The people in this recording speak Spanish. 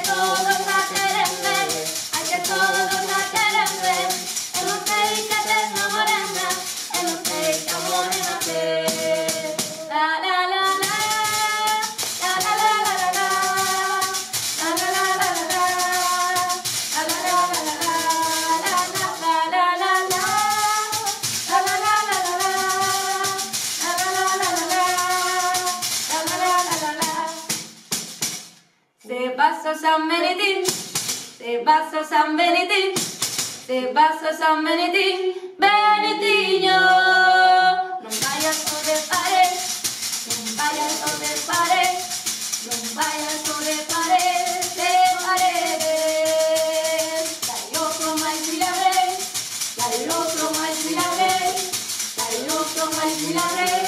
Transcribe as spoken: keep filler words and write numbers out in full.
todos la queren ver, ay que todos la queren ver. Eu non sei que tengo morena, eu non sei que a morena ten. La la la la, la la la la la la, la la la la la la, la la la la la la, la la la la la la, la la la la la la, la la la la la la, la la la la la la. Se basso San Benedín, se basso San Benedín, se basso San Benedín, Benedinho. Non vayas o de pared, non vayas o de pared, non vayas o de pared, de paredes. Dai outro máis milagre, dai outro máis milagre, dai outro máis milagre.